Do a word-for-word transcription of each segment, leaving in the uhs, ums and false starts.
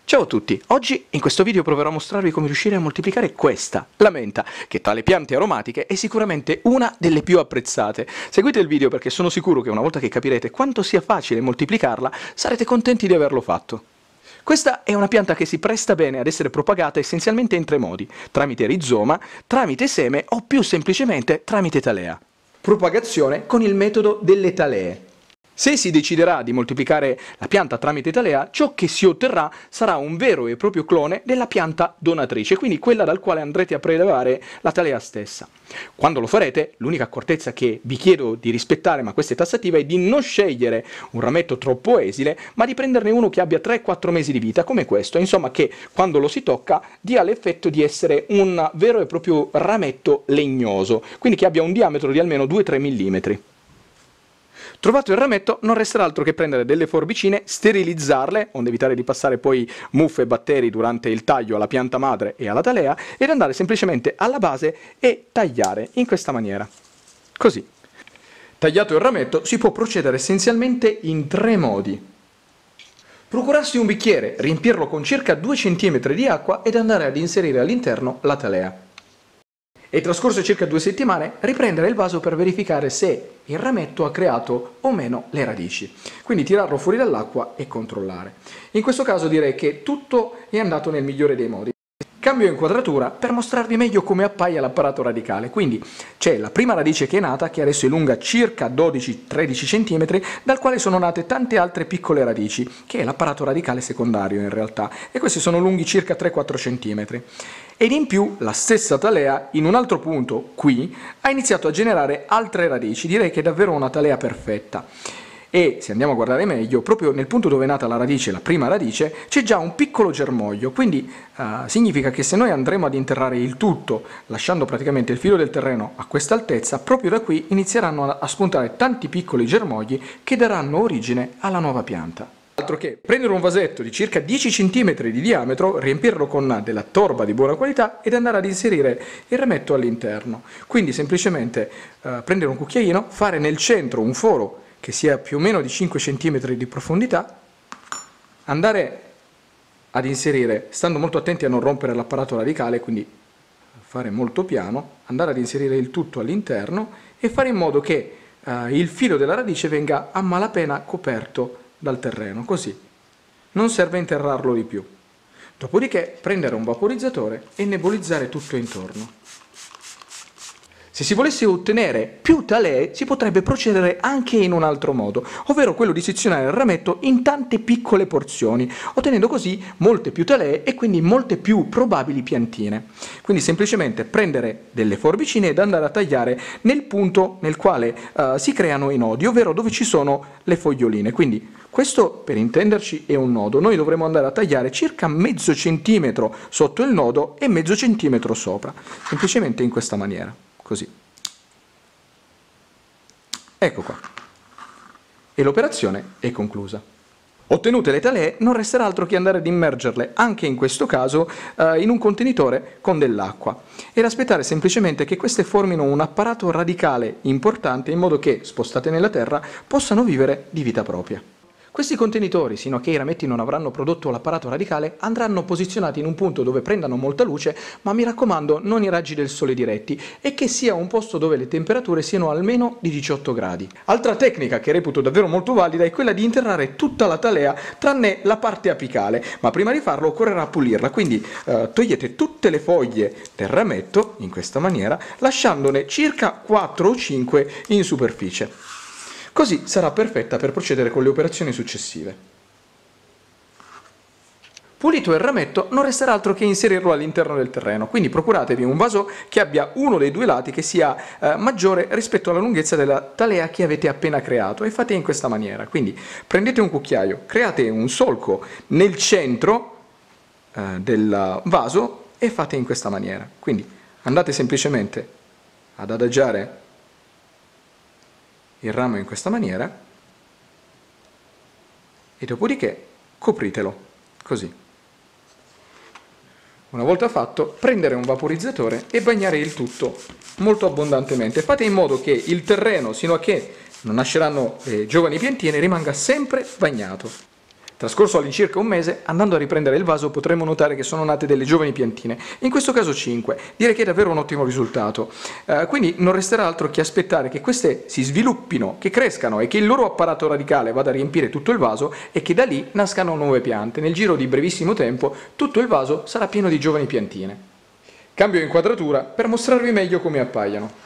Ciao a tutti, oggi in questo video proverò a mostrarvi come riuscire a moltiplicare questa, la menta, che tra le piante aromatiche è sicuramente una delle più apprezzate. Seguite il video perché sono sicuro che una volta che capirete quanto sia facile moltiplicarla, sarete contenti di averlo fatto. Questa è una pianta che si presta bene ad essere propagata essenzialmente in tre modi, tramite rizoma, tramite seme o più semplicemente tramite talea. Propagazione con il metodo delle talee. Se si deciderà di moltiplicare la pianta tramite talea, ciò che si otterrà sarà un vero e proprio clone della pianta donatrice, quindi quella dal quale andrete a prelevare la talea stessa. Quando lo farete, l'unica accortezza che vi chiedo di rispettare, ma questa è tassativa, è di non scegliere un rametto troppo esile, ma di prenderne uno che abbia tre quattro mesi di vita, come questo, insomma che quando lo si tocca dia l'effetto di essere un vero e proprio rametto legnoso, quindi che abbia un diametro di almeno due tre millimetri. Trovato il rametto, non resterà altro che prendere delle forbicine, sterilizzarle, onde evitare di passare poi muffe e batteri durante il taglio alla pianta madre e alla talea, ed andare semplicemente alla base e tagliare in questa maniera. Così. Tagliato il rametto, si può procedere essenzialmente in tre modi. Procurarsi un bicchiere, riempirlo con circa due centimetri di acqua ed andare ad inserire all'interno la talea. E trascorse circa due settimane, riprendere il vaso per verificare se il rametto ha creato o meno le radici. Quindi tirarlo fuori dall'acqua e controllare. In questo caso direi che tutto è andato nel migliore dei modi. Cambio inquadratura per mostrarvi meglio come appaia l'apparato radicale. Quindi c'è la prima radice che è nata, che adesso è lunga circa dodici tredici centimetri, dal quale sono nate tante altre piccole radici, che è l'apparato radicale secondario in realtà, e questi sono lunghi circa tre quattro centimetri. Ed in più la stessa talea, in un altro punto, qui, ha iniziato a generare altre radici. Direi che è davvero una talea perfetta. E, se andiamo a guardare meglio, proprio nel punto dove è nata la radice, la prima radice, c'è già un piccolo germoglio, quindi uh, significa che se noi andremo ad interrare il tutto, lasciando praticamente il filo del terreno a questa altezza, proprio da qui inizieranno a, a spuntare tanti piccoli germogli che daranno origine alla nuova pianta. Altro che prendere un vasetto di circa dieci centimetri di diametro, riempirlo con della torba di buona qualità ed andare ad inserire il rametto all'interno. Quindi semplicemente uh, prendere un cucchiaino, fare nel centro un foro che sia più o meno di cinque centimetri di profondità, andare ad inserire, stando molto attenti a non rompere l'apparato radicale, quindi fare molto piano, andare ad inserire il tutto all'interno e fare in modo che uh, il filo della radice venga a malapena coperto dal terreno, così non serve interrarlo di più. Dopodiché prendere un vaporizzatore e nebulizzare tutto intorno. Se si volesse ottenere più talee, si potrebbe procedere anche in un altro modo, ovvero quello di sezionare il rametto in tante piccole porzioni, ottenendo così molte più talee e quindi molte più probabili piantine. Quindi semplicemente prendere delle forbicine ed andare a tagliare nel punto nel quale uh, si creano i nodi, ovvero dove ci sono le foglioline. Quindi questo, per intenderci, è un nodo. Noi dovremo andare a tagliare circa mezzo centimetro sotto il nodo e mezzo centimetro sopra, semplicemente in questa maniera. Così. Ecco qua. E l'operazione è conclusa. Ottenute le talee, non resterà altro che andare ad immergerle, anche in questo caso, eh, in un contenitore con dell'acqua, ed aspettare semplicemente che queste formino un apparato radicale importante in modo che, spostate nella terra, possano vivere di vita propria. Questi contenitori, sino a che i rametti non avranno prodotto l'apparato radicale, andranno posizionati in un punto dove prendano molta luce, ma mi raccomando non i raggi del sole diretti, e che sia un posto dove le temperature siano almeno di diciotto gradi. Altra tecnica che reputo davvero molto valida è quella di interrare tutta la talea tranne la parte apicale, ma prima di farlo occorrerà pulirla, quindi eh, togliete tutte le foglie del rametto in questa maniera, lasciandone circa quattro o cinque in superficie. Così sarà perfetta per procedere con le operazioni successive. Pulito il rametto, non resterà altro che inserirlo all'interno del terreno, quindi procuratevi un vaso che abbia uno dei due lati che sia eh, maggiore rispetto alla lunghezza della talea che avete appena creato, e fate in questa maniera. Quindi prendete un cucchiaio, create un solco nel centro eh, del vaso e fate in questa maniera. Quindi andate semplicemente ad adagiare il ramo in questa maniera e dopodiché copritelo, così. Una volta fatto, prendere un vaporizzatore e bagnare il tutto molto abbondantemente. Fate in modo che il terreno, sino a che non nasceranno le giovani piantine, rimanga sempre bagnato. Trascorso all'incirca un mese, andando a riprendere il vaso potremo notare che sono nate delle giovani piantine, in questo caso cinque, direi che è davvero un ottimo risultato. Eh, quindi non resterà altro che aspettare che queste si sviluppino, che crescano e che il loro apparato radicale vada a riempire tutto il vaso e che da lì nascano nuove piante. Nel giro di brevissimo tempo tutto il vaso sarà pieno di giovani piantine. Cambio inquadratura per mostrarvi meglio come appaiono.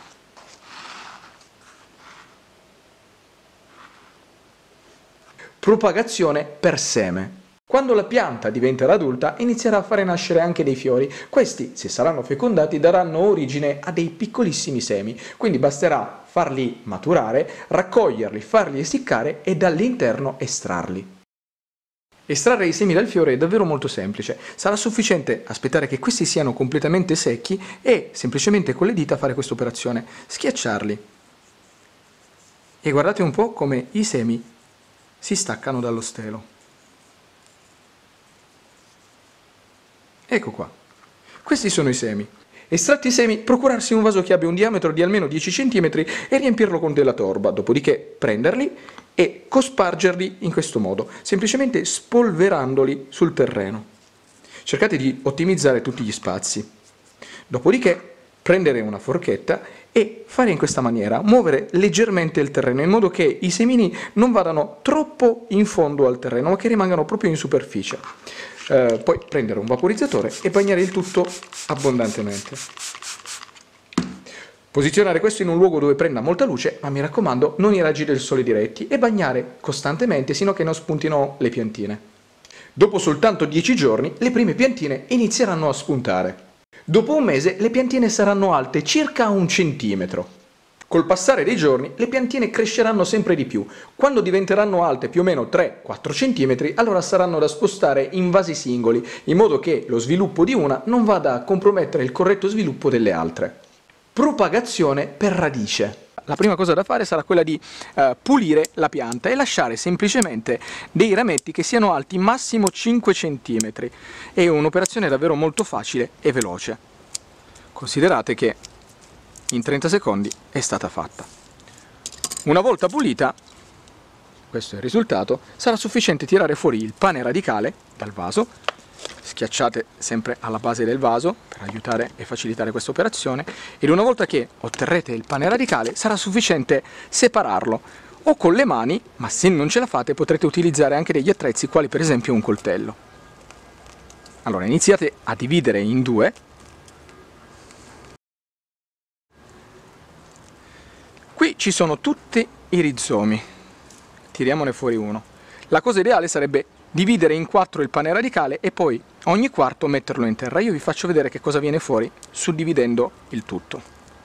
Propagazione per seme. Quando la pianta diventerà adulta inizierà a fare nascere anche dei fiori. Questi, se saranno fecondati, daranno origine a dei piccolissimi semi, quindi basterà farli maturare, raccoglierli, farli essiccare e dall'interno estrarli. Estrarre i semi dal fiore è davvero molto semplice, sarà sufficiente aspettare che questi siano completamente secchi e semplicemente con le dita fare questa operazione, schiacciarli. E guardate un po' come i semi si staccano dallo stelo. Ecco qua. Questi sono i semi. Estratti i semi, procurarsi un vaso che abbia un diametro di almeno dieci centimetri e riempirlo con della torba, dopodiché prenderli e cospargerli in questo modo, semplicemente spolverandoli sul terreno. Cercate di ottimizzare tutti gli spazi. Dopodiché prendere una forchetta e fare in questa maniera, muovere leggermente il terreno in modo che i semini non vadano troppo in fondo al terreno ma che rimangano proprio in superficie. Eh, poi prendere un vaporizzatore e bagnare il tutto abbondantemente. Posizionare questo in un luogo dove prenda molta luce, ma mi raccomando non i raggi del sole diretti, e bagnare costantemente sino a che non spuntino le piantine. Dopo soltanto dieci giorni le prime piantine inizieranno a spuntare. Dopo un mese le piantine saranno alte circa un centimetro. Col passare dei giorni le piantine cresceranno sempre di più. Quando diventeranno alte più o meno tre quattro centimetri, allora saranno da spostare in vasi singoli, in modo che lo sviluppo di una non vada a compromettere il corretto sviluppo delle altre. Propagazione per radice. La prima cosa da fare sarà quella di eh, pulire la pianta e lasciare semplicemente dei rametti che siano alti massimo cinque centimetri. È un'operazione davvero molto facile e veloce. Considerate che in trenta secondi è stata fatta. Una volta pulita, questo è il risultato, sarà sufficiente tirare fuori il pane radicale dal vaso. Schiacciate sempre alla base del vaso per aiutare e facilitare questa operazione, ed una volta che otterrete il pane radicale sarà sufficiente separarlo o con le mani, ma se non ce la fate potrete utilizzare anche degli attrezzi quali per esempio un coltello. Allora iniziate a dividere in due. Qui ci sono tutti i rizomi, tiriamone fuori uno. La cosa ideale sarebbe dividere in quattro il pane radicale e poi ogni quarto metterlo in terra. Io vi faccio vedere che cosa viene fuori suddividendo il tutto.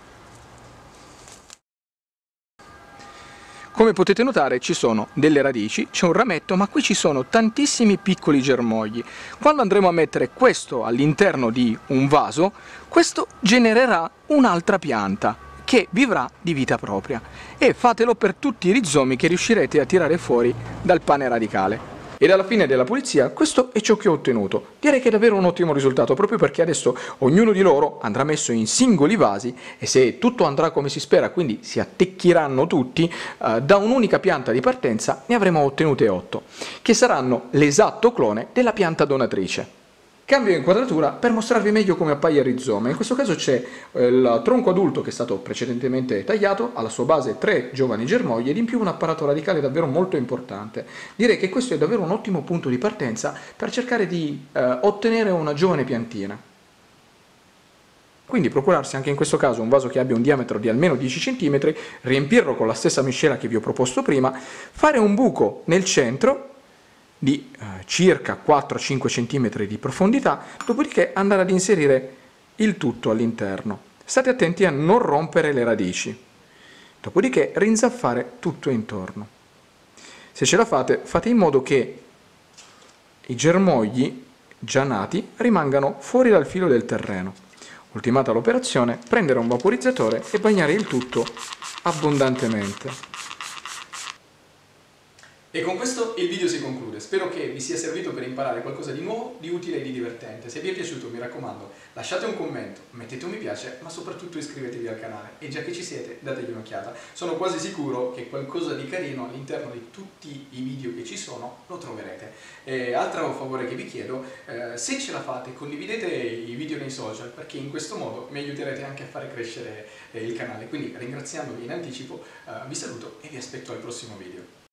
Come potete notare ci sono delle radici, c'è un rametto, ma qui ci sono tantissimi piccoli germogli. Quando andremo a mettere questo all'interno di un vaso, questo genererà un'altra pianta che vivrà di vita propria, e fatelo per tutti i rizomi che riuscirete a tirare fuori dal pane radicale. Ed alla fine della pulizia questo è ciò che ho ottenuto. Direi che è davvero un ottimo risultato, proprio perché adesso ognuno di loro andrà messo in singoli vasi e se tutto andrà come si spera, quindi si attecchiranno tutti, eh, da un'unica pianta di partenza ne avremo ottenute otto, che saranno l'esatto clone della pianta donatrice. Cambio inquadratura per mostrarvi meglio come appaia il rizoma. In questo caso c'è eh, il tronco adulto che è stato precedentemente tagliato, alla sua base tre giovani germogli ed in più un apparato radicale davvero molto importante. Direi che questo è davvero un ottimo punto di partenza per cercare di eh, ottenere una giovane piantina. Quindi procurarsi anche in questo caso un vaso che abbia un diametro di almeno dieci centimetri, riempirlo con la stessa miscela che vi ho proposto prima, fare un buco nel centro di eh, circa quattro cinque centimetri di profondità, dopodiché andare ad inserire il tutto all'interno. State attenti a non rompere le radici, dopodiché rinzaffare tutto intorno. Se ce la fate, fate in modo che i germogli già nati rimangano fuori dal filo del terreno. Ultimata l'operazione, prendere un vaporizzatore e bagnare il tutto abbondantemente. E con questo il video si conclude. Spero che vi sia servito per imparare qualcosa di nuovo, di utile e di divertente. Se vi è piaciuto, mi raccomando, lasciate un commento, mettete un mi piace, ma soprattutto iscrivetevi al canale. E già che ci siete, dategli un'occhiata. Sono quasi sicuro che qualcosa di carino all'interno di tutti i video che ci sono lo troverete. E altro favore che vi chiedo, eh, se ce la fate, condividete i video nei social, perché in questo modo mi aiuterete anche a fare crescere eh, il canale. Quindi ringraziandovi in anticipo, eh, vi saluto e vi aspetto al prossimo video.